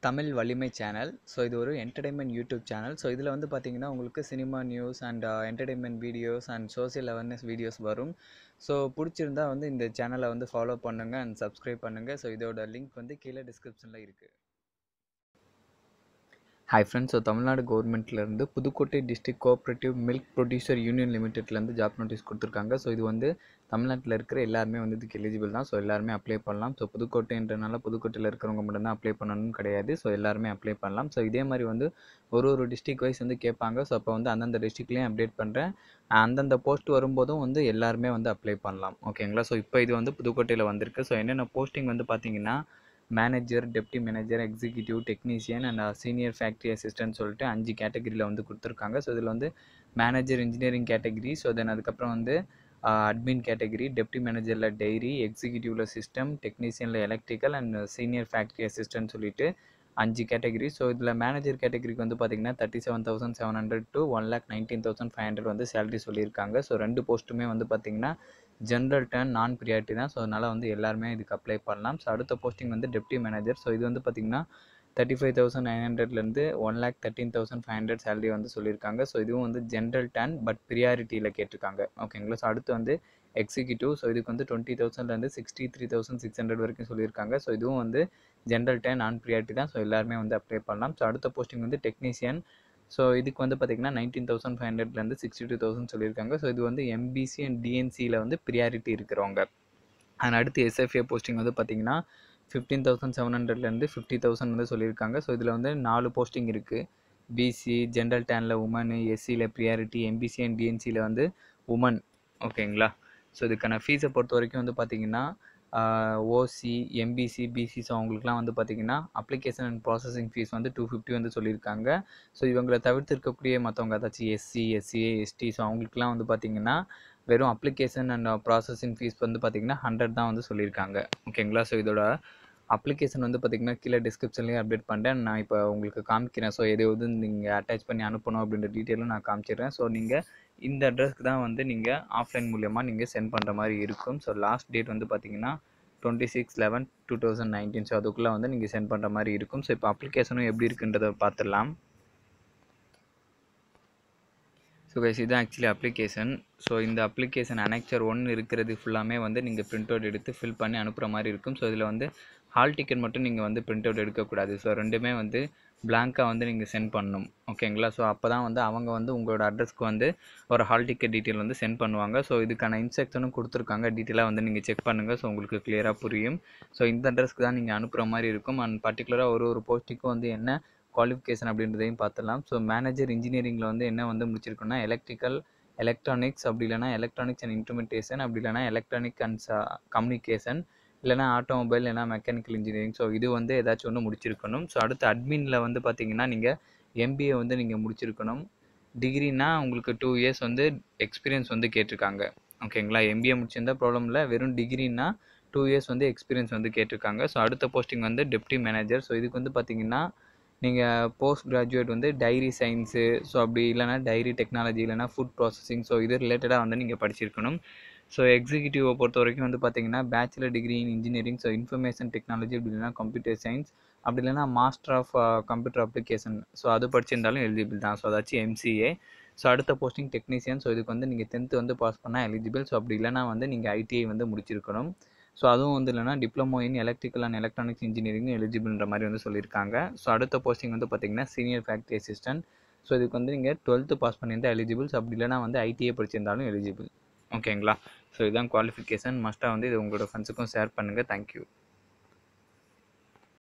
தமிழ் வலிமை channel. So இது ஒரு என்டர்டைன்மெண்ட் யூடியூப் சேனல். ஸோ இதில் வந்து பார்த்தீங்கன்னா உங்களுக்கு cinema news and entertainment videos and social awareness videos வரும். ஸோ பிடிச்சிருந்தா வந்து இந்த சேனலை வந்து ஃபாலோ பண்ணுங்கள் அண்ட் சப்ஸ்கிரைப் பண்ணுங்கள். ஸோ இதோட லிங்க் வந்து கீழே டிஸ்கிரிப்ஷனில் இருக்குது. Hi friends. ஸோ தமிழ்நாடு கவர்மெண்ட்லேருந்து Pudukkottai district cooperative milk producer union லிமிடெட்லேருந்து ஜாப் நோட்டீஸ் கொடுத்துருக்காங்க. ஸோ இது வந்து தமிழ்நாட்டில் இருக்கிற எல்லாருமே வந்து இதுக்கு எலிஜிபிள் தான். ஸோ எல்லாருமே அப்ளை பண்ணலாம். ஸோ புதுக்கோட்டைன்றனால புதுக்கோட்டையில் இருக்கிறவங்க மட்டும்தான் அப்ளை பண்ணணும்னு கிடையாது. ஸோ எல்லாருமே அப்ளை பண்ணலாம். ஸோ இதே மாதிரி வந்து ஒரு டிஸ்ட்ரிக் வைஸ் வந்து கேட்பாங்க. ஸோ அப்போ வந்து அந்தந்த டிஸ்ட்ரிக்ட்லேயும் அப்டேட் பண்ணுறேன். அந்தந்த போஸ்ட் வரும்போதும் வந்து எல்லாருமே வந்து அப்ளை பண்ணலாம். ஓகேங்களா. ஸோ இப்போ இது வந்து புதுக்கோட்டையில் வந்திருக்கு. ஸோ என்னென்ன போஸ்டிங் வந்து பார்த்தீங்கன்னா manager, deputy manager, executive, technician and senior factory assistant சொல்லிட்டு 5 கேட்டகரியில் வந்து கொடுத்துருக்காங்க. ஸோ இதில் வந்து manager engineering category, so then அதுக்கப்புறம் வந்து அட்மின் கேட்டகரி, டெப்டி மேனேஜரில் டைரி, எக்ஸிக்யூட்டிவில் சிஸ்டம், டெக்னீஷியனில் electrical and senior factory assistant சொல்லிட்டு 5 கேட்டகரி. ஸோ இதில் மேனேஜர் கேட்டகரிக்கு வந்து பார்த்திங்கன்னா 37,700 to 1,19,500 வந்து சேலரி சொல்லியிருக்காங்க. ஸோ 2 போஸ்ட்டுமே வந்து பார்த்திங்கன்னா ஜென்ரல் டர்ன் நான் ப்ரியாரிட்டி தான். ஸோ அதனால் வந்து எல்லாருமே இதுக்கு அப்ளை பண்ணலாம். ஸோ அடுத்த போஸ்டிங் வந்து டெப்டி மேனேஜர். ஸோ இது வந்து பார்த்திங்கன்னா 35,900லேருந்து 1,13,500 சேலரி வந்து சொல்லியிருக்காங்க. ஸோ இதுவும் வந்து ஜென்ரல் டர்ன் பட் ப்ரியாரிட்டியில் கேட்டிருக்காங்க. ஓகேங்களா. ஸோ அடுத்து வந்து எக்ஸிக்யூட்டிவ். ஸோ இதுக்கு வந்து 20,000லேருந்து 63,600 வரைக்கும் சொல்லியிருக்காங்க. ஸோ இதுவும் வந்து ஜென்ரல் டர்ன் நான் ப்ரியாரிட்டி தான். ஸோ எல்லாருமே வந்து அப்ளை பண்ணலாம். ஸோ அடுத்த போஸ்டிங் வந்து டெக்னீஷியன். ஸோ இதுக்கு வந்து பார்த்திங்கன்னா 19,500லேருந்து 62,000 சொல்லியிருக்காங்க. ஸோ இது வந்து எம்பிசி அண்ட் டிஎன்சியில் வந்து ப்ரியாரிட்டி இருக்கிறவங்க. அண்ட் அடுத்து எஸ்எஃப்ஏ போஸ்டிங் வந்து பார்த்திங்கன்னா 15,700லேருந்து 50,000 வந்து சொல்லியிருக்காங்க. ஸோ இதில் வந்து 4 போஸ்டிங் இருக்குது. பிசி, ஜென்ரல் டேனில் உமனு, எஸ்சியில் ப்ரியாரிட்டி, எம்பிசி அண்ட் டிஎன்சியில் வந்து உமன். ஓகேங்களா. ஸோ இதுக்கான ஃபீஸை பொறுத்த வரைக்கும் வந்து பார்த்திங்கன்னா ஓசி, எம்பிசி, பிசி ஸோ அவங்களுக்குலாம் வந்து பார்த்திங்கன்னா அப்ளிகேஷன் அண்ட் ப்ராசஸிங் ஃபீஸ் வந்து 250 வந்து சொல்லியிருக்காங்க. ஸோ இவங்களை தவிர்த்து இருக்கக்கூடிய மற்றவங்க ஏதாச்சும் எஸ்சி, எஸ்சிஏ, எஸ்டி ஸோ அவங்களுக்குலாம் வந்து பார்த்திங்கன்னா வெறும் அப்ளிகேஷன் அண்ட் ப்ராசஸிங் ஃபீஸ் வந்து பார்த்திங்கன்னா 100 தான் வந்து சொல்லியிருக்காங்க. ஓகேங்களா. ஸோ இதோட அப்ளிகேஷன் வந்து பார்த்திங்கன்னா கீழே டிஸ்கிரிப்ஷன்லேயே அப்டேட் பண்ணுறேன். நான் இப்போ உங்களுக்கு காமிக்கிறேன். ஸோ எதாவது நீங்கள் அட்டாச் பண்ணி அனுப்பணும் அப்படின்ற டீட்டெயிலும் நான் காமிச்சிடுறேன். ஸோ நீங்கள் இந்த அட்ரஸ்க்கு தான் வந்து நீங்கள் ஆஃப்லைன் மூலயமா நீங்கள் சென்ட் பண்ணுற மாதிரி இருக்கும். ஸோ லாஸ்ட் டேட் வந்து பார்த்திங்கன்னா 26/11/2019. ஸோ அதுக்குள்ளே வந்து நீங்கள் சென்ட் பண்ணுற மாதிரி இருக்கும். ஸோ இப்போ அப்ளிகேஷனும் எப்படி இருக்குன்றதை பார்த்துடலாம். ஸோ கைஸ் இதுதான் ஆக்சுவலி அப்ளிகேஷன். ஸோ இந்த அப்ளிகேஷன் அனெக்சர் 1 இருக்கிறது ஃபுல்லாமே வந்து நீங்கள் பிரிண்ட் அவுட் எடுத்து ஃபில் பண்ணி அனுப்புகிற மாதிரி இருக்கும். ஸோ இதில் வந்து ஹால் டிக்கெட் மட்டும் நீங்கள் வந்து பிரிண்ட் அவுட் எடுக்கக்கூடாது. ஸோ ரெண்டுமே வந்து பிளாங்காக வந்து நீங்கள் சென்ட் பண்ணணும். ஓகேங்களா. ஸோ அப்போ தான் வந்து அவங்க வந்து உங்களோட அட்ரஸ்க்கு வந்து ஒரு ஹால் டிக்கெட் டீட்டெயில் வந்து சென்ட் பண்ணுவாங்க. ஸோ இதுக்கான இன்ஸ்ட்ரக்ஷனும் கொடுத்துருக்காங்க. டீட்டெயிலாக வந்து நீங்கள் செக் பண்ணுங்கள். ஸோ உங்களுக்கு கிளியராக புரியும். ஸோ இந்த அட்ரஸ்க்கு தான் நீங்கள் அனுப்புகிற மாதிரி இருக்கும். அண்ட் பர்டிகுலராக ஒரு போஸ்ட்டுக்கும் வந்து என்ன குவாலிஃபிகேஷன் அப்படின்றதையும் பார்த்துடலாம். ஸோ மேனேஜர் இன்ஜினியரிங்கில் வந்து என்ன வந்து முடிச்சிருக்கோன்னா எலக்ட்ரிக்கல், எலக்ட்ரானிக்ஸ், அப்படி இல்லைனா எலக்ட்ரானிக்ஸ் அண்ட் இன்ஸ்ட்ருமெண்டேஷன், அப்படி இல்லைனா எலக்ட்ரானிக் அண்ட் கம்யூனிகேஷன், இல்லைனா ஆட்டோமொபைல், இல்லைனா மெக்கானிக்கல் இன்ஜினியரிங். ஸோ இது வந்து ஏதாச்சும் ஒன்று முடிச்சிருக்கணும். ஸோ அடுத்து அட்மினில் வந்து பார்த்திங்கன்னா நீங்கள் எம்பிஏ வந்து நீங்கள் முடிச்சிருக்கணும். டிகிரினா உங்களுக்கு 2 இயர்ஸ் வந்து எக்ஸ்பீரியன்ஸ் வந்து கேட்டிருக்காங்க. ஓகேங்களா. எம்பிஏ முடிச்சிருந்தால் ப்ராப்ளம் இல்லை. வெறும் டிகிரினா 2 இயர்ஸ் வந்து எக்ஸ்பீரியன்ஸ் வந்து கேட்டிருக்காங்க. ஸோ அடுத்த போஸ்டிங் வந்து டெப்டி மேனேஜர். ஸோ இதுக்கு வந்து பார்த்திங்கன்னா நீங்கள் போஸ்ட் கிராஜுவேட் வந்து டைரி சயின்ஸு, ஸோ அப்படி இல்லைனா டைரி டெக்னாலஜி, இல்லைனா ஃபுட் ப்ராசஸிங், ஸோ இது ரிலேட்டடாக வந்து நீங்கள் படிச்சிருக்கணும். ஸோ எக்ஸிக்யூட்டிவை பொறுத்த வரைக்கும் வந்து பார்த்திங்கன்னா bachelor degree in engineering, so information technology, அப்படி இல்லைனா கம்ப்யூட்டர் சயின்ஸ், அப்படி இல்லைனா master of computer application, so அது படிச்சிருந்தாலும் எலிஜிபிள் தான். ஸோ அதாச்சும் எம்சிஏ. ஸோ அடுத்த போஸ்டிங் டெக்னீஷியன். ஸோ இதுக்கு வந்து நீங்கள் 10th வந்து பாஸ் பண்ணால் எலிஜிபிள். ஸோ அப்படி இல்லைனா வந்து நீங்கள் ஐடிஐ வந்து முடிச்சிருக்கணும். ஸோ அதுவும் வந்து இல்லைனா diploma in electrical and electronics engineering எலிஜிபிள்ன்ற மாதிரி வந்து சொல்லியிருக்காங்க. ஸோ அடுத்த போஸ்டிங் வந்து பார்த்திங்கன்னா சீனியர் ஃபேக்ட்ரி அசிஸ்டன்ட். ஸோ இதுக்கு வந்து நீங்கள் 12th பாஸ் பண்ணியிருந்தால் எலிஜிபிள். ஸோ அப்படி இல்லைனா வந்து ஐடிஐ படிச்சிருந்தாலும் எலிஜிபிள். ஓகேங்களா. ஸோ இதுதான் குவாலிஃபிகேஷன். மஸ்ட்டாக வந்து இது உங்களோட ஃப்ரெண்ட்ஸுக்கும் ஷேர் பண்ணுங்கள். தேங்க்யூ.